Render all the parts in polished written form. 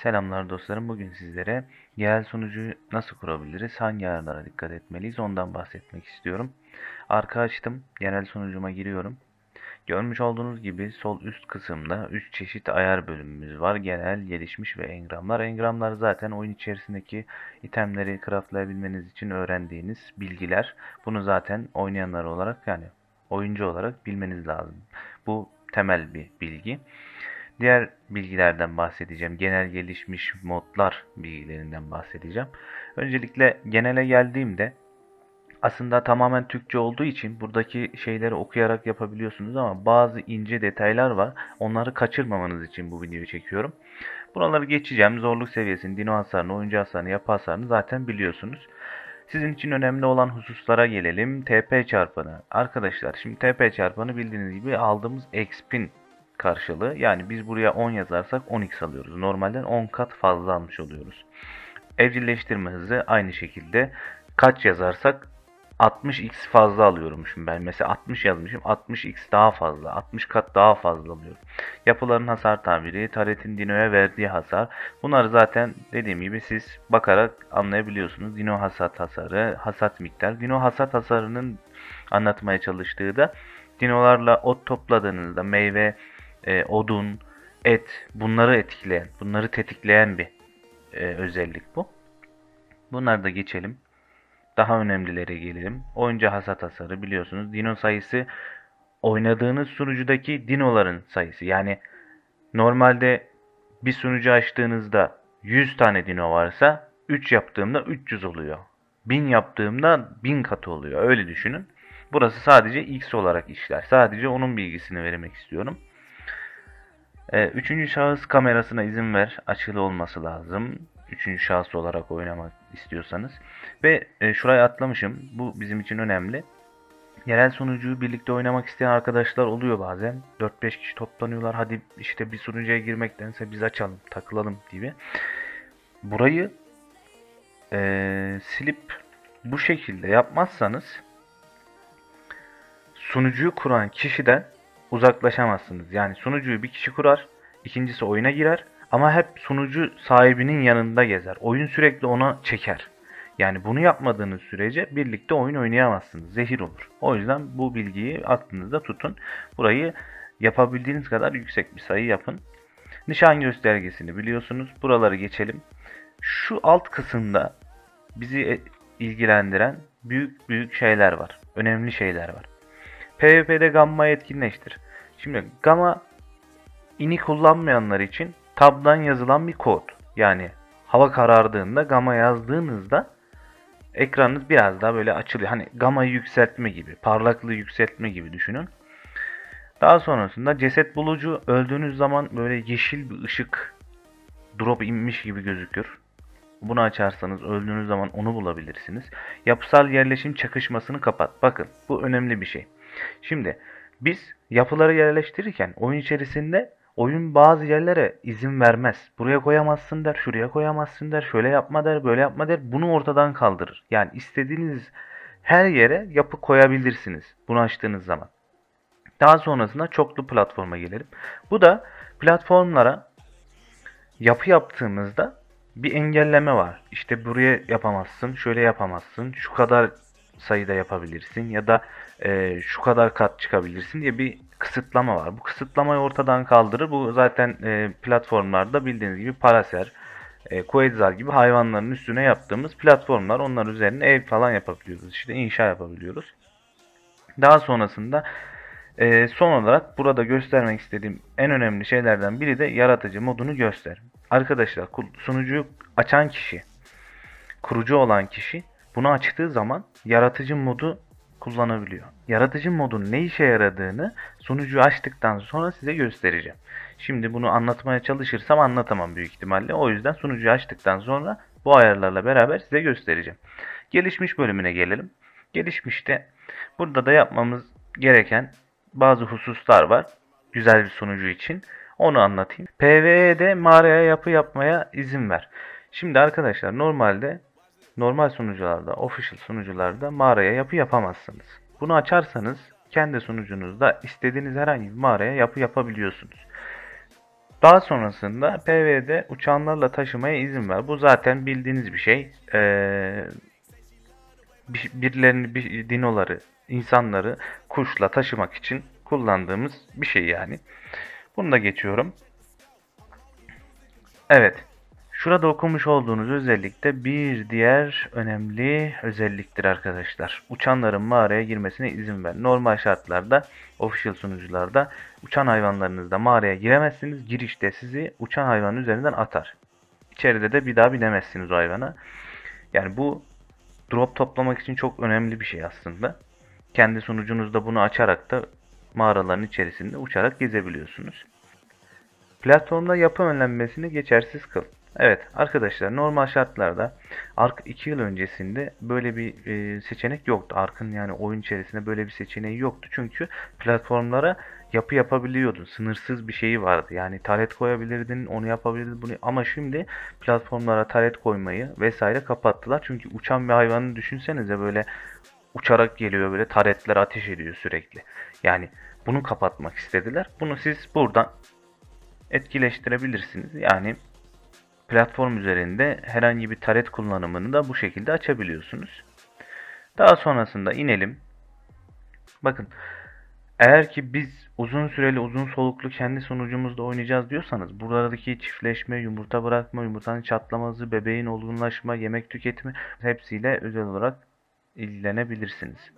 Selamlar dostlarım. Bugün sizlere yerel sunucuyu nasıl kurabiliriz, hangi ayarlara dikkat etmeliyiz ondan bahsetmek istiyorum. Arka açtım, yerel sunucuma giriyorum. Görmüş olduğunuz gibi sol üst kısımda 3 çeşit ayar bölümümüz var. Genel, gelişmiş ve engramlar. Engramlar zaten oyun içerisindeki itemleri craftlayabilmeniz için öğrendiğiniz bilgiler. Bunu zaten oynayanlar olarak yani oyuncu olarak bilmeniz lazım. Bu temel bir bilgi. Diğer bilgilerden bahsedeceğim. Genel gelişmiş modlar bilgilerinden bahsedeceğim. Öncelikle genele geldiğimde aslında tamamen Türkçe olduğu için buradaki şeyleri okuyarak yapabiliyorsunuz ama bazı ince detaylar var. Onları kaçırmamanız için bu videoyu çekiyorum. Buraları geçeceğim. Zorluk seviyesini, dino hasarını, oyuncu hasarını, yapı hasarını zaten biliyorsunuz. Sizin için önemli olan hususlara gelelim. TP çarpanı. Arkadaşlar şimdi TP çarpanı bildiğiniz gibi aldığımız XP'in karşılığı. Yani biz buraya 10 yazarsak 10x alıyoruz. Normalden 10 kat fazla almış oluyoruz. Evcilleştirme hızı aynı şekilde. Kaç yazarsak 60x fazla alıyormuşum ben. Mesela 60 yazmışım. 60x daha fazla. 60 kat daha fazla alıyorum. Yapıların hasar tabiri, taretin dinoya verdiği hasar. Bunları zaten dediğim gibi siz bakarak anlayabiliyorsunuz. Dino hasat hasarı, hasat miktarı. Dino hasat hasarının anlatmaya çalıştığı da dinolarla ot topladığınızda meyve, odun, et bunları etkileyen, bunları tetikleyen bir özellik bu. Bunları da geçelim. Daha önemlilere gelelim. Oyuncu hasat hasarı biliyorsunuz. Dino sayısı oynadığınız sunucudaki dinoların sayısı. Yani normalde bir sunucu açtığınızda 100 tane dino varsa 3 yaptığımda 300 oluyor. 1000 yaptığımda 1000 katı oluyor. Öyle düşünün. Burası sadece x olarak işler. Sadece onun bilgisini vermek istiyorum. Üçüncü şahıs kamerasına izin ver. Açılı olması lazım. Üçüncü şahıs olarak oynamak istiyorsanız. Ve şuraya atlamışım. Bu bizim için önemli. Yerel sunucuyu birlikte oynamak isteyen arkadaşlar oluyor bazen. 4-5 kişi toplanıyorlar. Hadi işte bir sunucuya girmektense biz açalım, takılalım gibi. Burayı silip bu şekilde yapmazsanız sunucuyu kuran kişiden uzaklaşamazsınız. Yani sunucuyu bir kişi kurar, ikincisi oyuna girer ama hep sunucu sahibinin yanında gezer. Oyun sürekli ona çeker. Yani bunu yapmadığınız sürece birlikte oyun oynayamazsınız. Zehir olur. O yüzden bu bilgiyi aklınızda tutun. Burayı yapabildiğiniz kadar yüksek bir sayı yapın. Nişan göstergesini biliyorsunuz. Buraları geçelim. Şu alt kısımda bizi ilgilendiren büyük büyük şeyler var. Önemli şeyler var. PvP'de gamma etkinleştir. Şimdi gamma ini kullanmayanlar için tab'dan yazılan bir kod. Yani hava karardığında gamma yazdığınızda ekranınız biraz daha böyle açılıyor. Hani gamayı yükseltme gibi, parlaklığı yükseltme gibi düşünün. Daha sonrasında ceset bulucu öldüğünüz zaman böyle yeşil bir ışık drop inmiş gibi gözükür. Bunu açarsanız öldüğünüz zaman onu bulabilirsiniz. Yapısal yerleşim çakışmasını kapat. Bakın bu önemli bir şey. Şimdi biz yapıları yerleştirirken oyun içerisinde oyun bazı yerlere izin vermez. Buraya koyamazsın der, şuraya koyamazsın der, şöyle yapma der, böyle yapma der. Bunu ortadan kaldırır. Yani istediğiniz her yere yapı koyabilirsiniz bunu açtığınız zaman. Daha sonrasında çoklu platforma gelelim. Bu da platformlara yapı yaptığımızda bir engelleme var. İşte buraya yapamazsın, şöyle yapamazsın, şu kadar sayıda yapabilirsin ya da şu kadar kat çıkabilirsin diye bir kısıtlama var. Bu kısıtlamayı ortadan kaldırır. Bu zaten platformlarda bildiğiniz gibi Paraser, Quetzal gibi hayvanların üstüne yaptığımız platformlar. Onlar üzerine ev falan yapabiliyoruz. İşte inşa yapabiliyoruz. Daha sonrasında son olarak burada göstermek istediğim en önemli şeylerden biri de yaratıcı modunu göster. Arkadaşlar sunucuyu açan kişi, kurucu olan kişi bunu açtığı zaman yaratıcı modu kullanabiliyor. Yaratıcı modun ne işe yaradığını sunucuyu açtıktan sonra size göstereceğim. Şimdi bunu anlatmaya çalışırsam anlatamam büyük ihtimalle. O yüzden sunucuyu açtıktan sonra bu ayarlarla beraber size göstereceğim. Gelişmiş bölümüne gelelim. Gelişmişte burada da yapmamız gereken bazı hususlar var. Güzel bir sunucu için. Onu anlatayım. PvE'de mağaraya yapı yapmaya izin ver. Şimdi arkadaşlar normalde normal sunucularda, official sunucularda mağaraya yapı yapamazsınız. Bunu açarsanız kendi sunucunuzda istediğiniz herhangi bir mağaraya yapı yapabiliyorsunuz. Daha sonrasında PvE'de uçanlarla taşımaya izin ver. Bu zaten bildiğiniz bir şey. Birilerini, dinoları, insanları kuşla taşımak için kullandığımız bir şey yani. Bunu da geçiyorum. Evet. Şurada okumuş olduğunuz özellik de bir diğer önemli özelliktir arkadaşlar. Uçanların mağaraya girmesine izin ver. Normal şartlarda, official sunucularda uçan hayvanlarınızla mağaraya giremezsiniz. Girişte sizi uçan hayvanın üzerinden atar. İçeride de bir daha binemezsiniz o hayvana. Yani bu drop toplamak için çok önemli bir şey aslında. Kendi sunucunuzda bunu açarak da mağaraların içerisinde uçarak gezebiliyorsunuz. Platformda yapı önlenmesini geçersiz kıl. Evet arkadaşlar, normal şartlarda Ark 2 yıl öncesinde böyle bir seçenek yoktu. Ark'ın yani oyun içerisinde böyle bir seçeneği yoktu. Çünkü platformlara yapı yapabiliyordun. Sınırsız bir şeyi vardı. Yani taret koyabilirdin, onu yapabilirdin bunu. Ama şimdi platformlara taret koymayı vesaire kapattılar. Çünkü uçan bir hayvanı düşünsenize, böyle uçarak geliyor, böyle taretler ateş ediyor sürekli. Yani bunu kapatmak istediler. Bunu siz buradan etkileştirebilirsiniz. Yani platform üzerinde herhangi bir taret kullanımını da bu şekilde açabiliyorsunuz. Daha sonrasında inelim. Bakın, eğer ki biz uzun süreli, uzun soluklu kendi sunucumuzda oynayacağız diyorsanız, buradaki çiftleşme, yumurta bırakma, yumurtanın çatlaması, bebeğin olgunlaşma, yemek tüketimi hepsiyle özel olarak ilgilenebilirsiniz.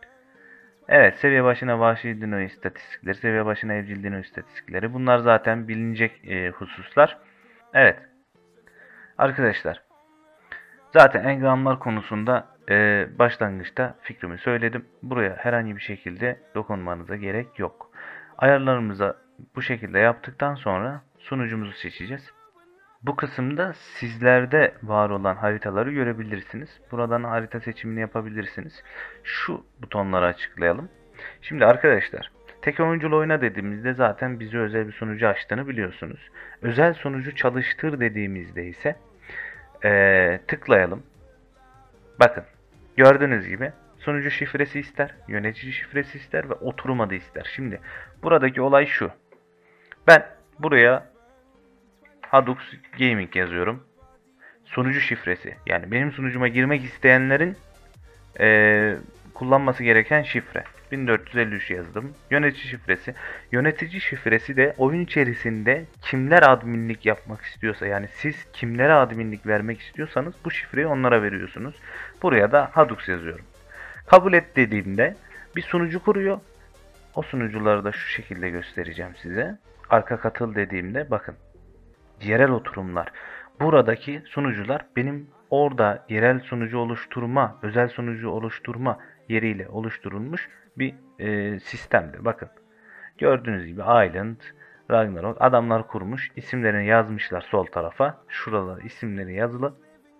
Evet, seviye başına vahşi dino istatistikleri, seviye başına evcil dino istatistikleri, bunlar zaten bilinecek hususlar. Evet arkadaşlar, zaten engramlar konusunda başlangıçta fikrimi söyledim. Buraya herhangi bir şekilde dokunmanıza gerek yok. Ayarlarımıza bu şekilde yaptıktan sonra sunucumuzu seçeceğiz. Bu kısımda sizlerde var olan haritaları görebilirsiniz. Buradan harita seçimini yapabilirsiniz. Şu butonları açıklayalım. Şimdi arkadaşlar, tek oyunculu oyna dediğimizde zaten bize özel bir sunucu açtığını biliyorsunuz. Özel sunucu çalıştır dediğimizde ise tıklayalım. Bakın, gördüğünüz gibi sunucu şifresi ister, yönetici şifresi ister ve oturum adı ister. Şimdi buradaki olay şu. Ben buraya Hadux Gaming yazıyorum. Sunucu şifresi, yani benim sunucuma girmek isteyenlerin kullanması gereken şifre 1453 yazdım. Yönetici şifresi. Yönetici şifresi de oyun içerisinde kimler adminlik yapmak istiyorsa, yani siz kimlere adminlik vermek istiyorsanız bu şifreyi onlara veriyorsunuz. Buraya da Hadux yazıyorum. Kabul et dediğimde bir sunucu kuruyor. O sunucuları da şu şekilde göstereceğim size. Arka katıl dediğimde bakın, yerel oturumlar. Buradaki sunucular benim orada yerel sunucu oluşturma, özel sunucu oluşturma yeriyle oluşturulmuş bir sistemdir. Bakın, gördüğünüz gibi Island, Ragnarok adamlar kurmuş. İsimlerini yazmışlar sol tarafa. Şurada isimleri yazılı.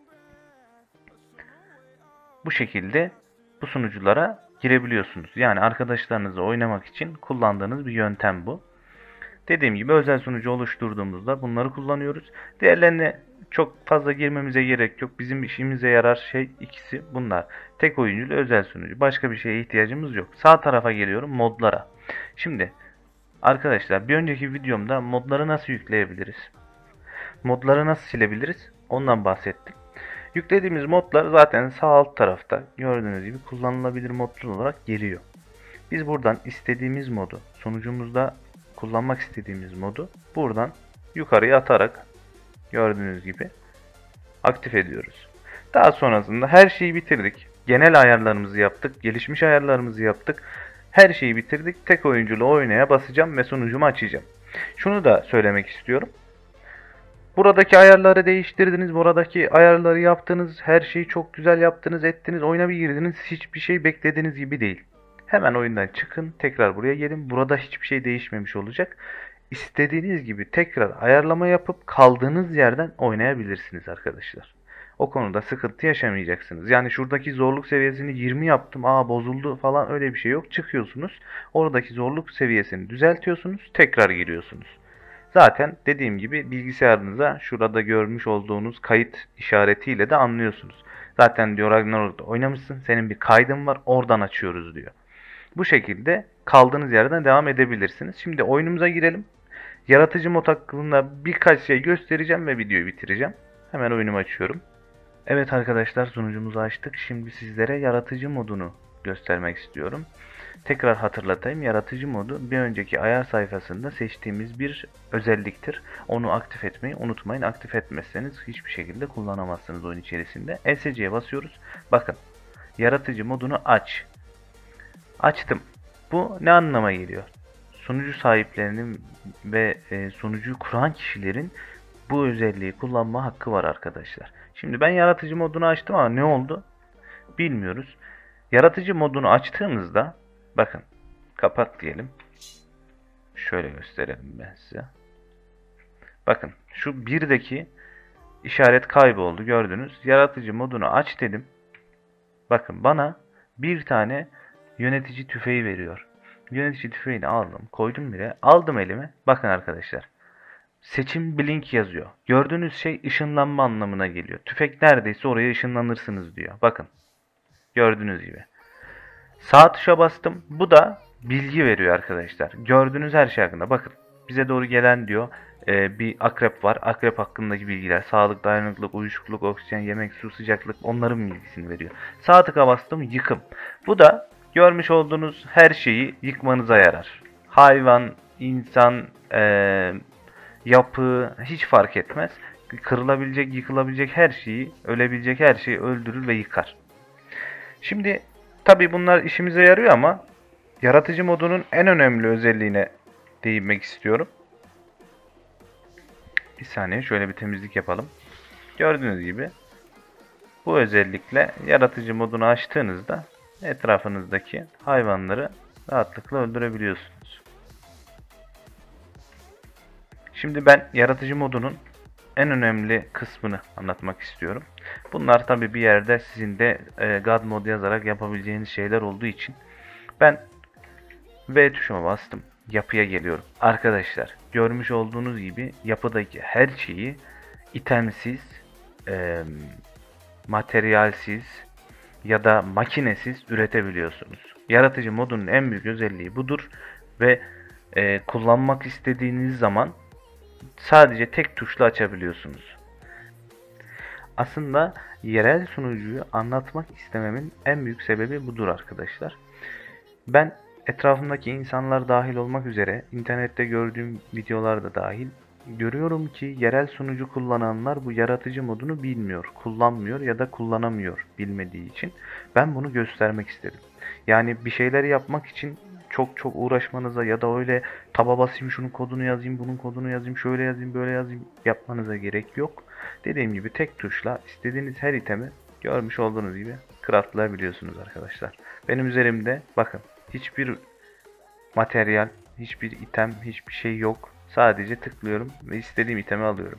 Bu şekilde bu sunuculara girebiliyorsunuz. Yani arkadaşlarınızla oynamak için kullandığınız bir yöntem bu. Dediğim gibi özel sunucu oluşturduğumuzda bunları kullanıyoruz. Diğerlerine çok fazla girmemize gerek yok. Bizim işimize yarar şey ikisi bunlar. Tek oyunculu özel sunucu. Başka bir şeye ihtiyacımız yok. Sağ tarafa geliyorum, modlara. Şimdi arkadaşlar, bir önceki videomda modları nasıl yükleyebiliriz, modları nasıl silebiliriz ondan bahsettim. Yüklediğimiz modlar zaten sağ alt tarafta gördüğünüz gibi kullanılabilir modlar olarak geliyor. Biz buradan istediğimiz modu, sunucumuzda kullanmak istediğimiz modu buradan yukarıya atarak gördüğünüz gibi aktif ediyoruz. Daha sonrasında her şeyi bitirdik. Genel ayarlarımızı yaptık, gelişmiş ayarlarımızı yaptık. Her şeyi bitirdik. Tek oyunculu oynaya basacağım ve sunucumu açacağım. Şunu da söylemek istiyorum. Buradaki ayarları değiştirdiniz, buradaki ayarları yaptınız, her şeyi çok güzel yaptınız, ettiniz, oyuna bir girdiniz, hiçbir şey beklediğiniz gibi değil. Hemen oyundan çıkın, tekrar buraya gelin. Burada hiçbir şey değişmemiş olacak. İstediğiniz gibi tekrar ayarlama yapıp kaldığınız yerden oynayabilirsiniz arkadaşlar. O konuda sıkıntı yaşamayacaksınız. Yani şuradaki zorluk seviyesini 20 yaptım, bozuldu falan, öyle bir şey yok. Çıkıyorsunuz, oradaki zorluk seviyesini düzeltiyorsunuz, tekrar giriyorsunuz. Zaten dediğim gibi bilgisayarınıza şurada görmüş olduğunuz kayıt işaretiyle de anlıyorsunuz. Zaten diyor Ragnarok'ta oynamışsın, senin bir kaydın var, oradan açıyoruz diyor. Bu şekilde kaldığınız yerden devam edebilirsiniz. Şimdi oyunumuza girelim. Yaratıcı mod hakkında birkaç şey göstereceğim ve videoyu bitireceğim. Hemen oyunumu açıyorum. Evet arkadaşlar, sunucumuzu açtık. Şimdi sizlere yaratıcı modunu göstermek istiyorum. Tekrar hatırlatayım. Yaratıcı modu bir önceki ayar sayfasında seçtiğimiz bir özelliktir. Onu aktif etmeyi unutmayın. Aktif etmezseniz hiçbir şekilde kullanamazsınız oyun içerisinde. ESC'ye basıyoruz. Bakın. Yaratıcı modunu aç. Açtım. Bu ne anlama geliyor? Sunucu sahiplerinin ve sunucuyu kuran kişilerin bu özelliği kullanma hakkı var arkadaşlar. Şimdi ben yaratıcı modunu açtım ama ne oldu? Bilmiyoruz. Yaratıcı modunu açtığımızda bakın, kapat diyelim. Şöyle gösterelim ben size. Bakın şu birdeki işaret kayboldu, gördünüz. Yaratıcı modunu aç dedim. Bakın bana bir tane yönetici tüfeği veriyor. Yönetici tüfeğini aldım, koydum bile. Aldım elime. Bakın arkadaşlar. Seçim blink yazıyor. Gördüğünüz şey ışınlanma anlamına geliyor. Tüfek neredeyse oraya ışınlanırsınız diyor. Bakın. Gördüğünüz gibi. Sağ tuşa bastım. Bu da bilgi veriyor arkadaşlar. Gördüğünüz her şey hakkında. Bakın. Bize doğru gelen diyor. Bir akrep var. Akrep hakkındaki bilgiler. Sağlık, dayanıklılık, uyuşukluk, oksijen, yemek, su, sıcaklık. Onların bilgisini veriyor. Sağ tıka bastım. Yıkım. Bu da görmüş olduğunuz her şeyi yıkmanıza yarar. Hayvan, insan, yapı hiç fark etmez. Kırılabilecek, yıkılabilecek her şeyi, ölebilecek her şeyi öldürür ve yıkar. Şimdi tabi bunlar işimize yarıyor ama yaratıcı modunun en önemli özelliğine değinmek istiyorum. Bir saniye şöyle bir temizlik yapalım. Gördüğünüz gibi bu özellikle yaratıcı modunu açtığınızda etrafınızdaki hayvanları rahatlıkla öldürebiliyorsunuz. Şimdi ben yaratıcı modunun en önemli kısmını anlatmak istiyorum. Bunlar tabi bir yerde sizin de God mod yazarak yapabileceğiniz şeyler olduğu için ben V tuşuma bastım. Yapıya geliyorum. Arkadaşlar görmüş olduğunuz gibi yapıdaki her şeyi itemsiz, materyalsiz ya da makinesiz üretebiliyorsunuz. Yaratıcı modunun en büyük özelliği budur ve kullanmak istediğiniz zaman sadece tek tuşla açabiliyorsunuz. Aslında yerel sunucuyu anlatmak istememin en büyük sebebi budur arkadaşlar. Ben etrafımdaki insanlar dahil olmak üzere internette gördüğüm videolarda dahil görüyorum ki yerel sunucu kullananlar bu yaratıcı modunu bilmiyor, kullanmıyor ya da kullanamıyor bilmediği için ben bunu göstermek istedim. Yani bir şeyler yapmak için çok uğraşmanıza ya da öyle taba basayım şunun kodunu yazayım, bunun kodunu yazayım, şöyle yazayım, böyle yazayım yapmanıza gerek yok. Dediğim gibi tek tuşla istediğiniz her itemi görmüş olduğunuz gibi craftlayabiliyorsunuz arkadaşlar. Benim üzerimde bakın hiçbir materyal, hiçbir item, hiçbir şey yok. Sadece tıklıyorum ve istediğim itemi alıyorum.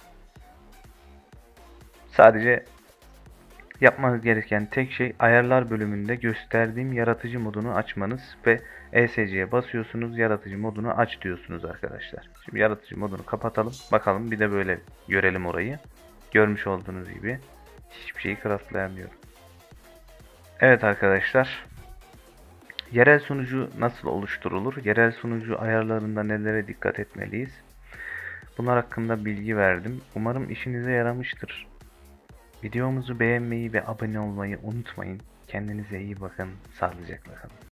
Sadece yapmanız gereken tek şey ayarlar bölümünde gösterdiğim yaratıcı modunu açmanız ve ESC'ye basıyorsunuz, yaratıcı modunu aç diyorsunuz arkadaşlar. Şimdi yaratıcı modunu kapatalım. Bakalım bir de böyle görelim orayı. Görmüş olduğunuz gibi hiçbir şeyi craftlayamıyorum. Evet arkadaşlar. Yerel sunucu nasıl oluşturulur? Yerel sunucu ayarlarında nelere dikkat etmeliyiz? Bunlar hakkında bilgi verdim. Umarım işinize yaramıştır. Videomuzu beğenmeyi ve abone olmayı unutmayın. Kendinize iyi bakın. Sağlıcakla kalın.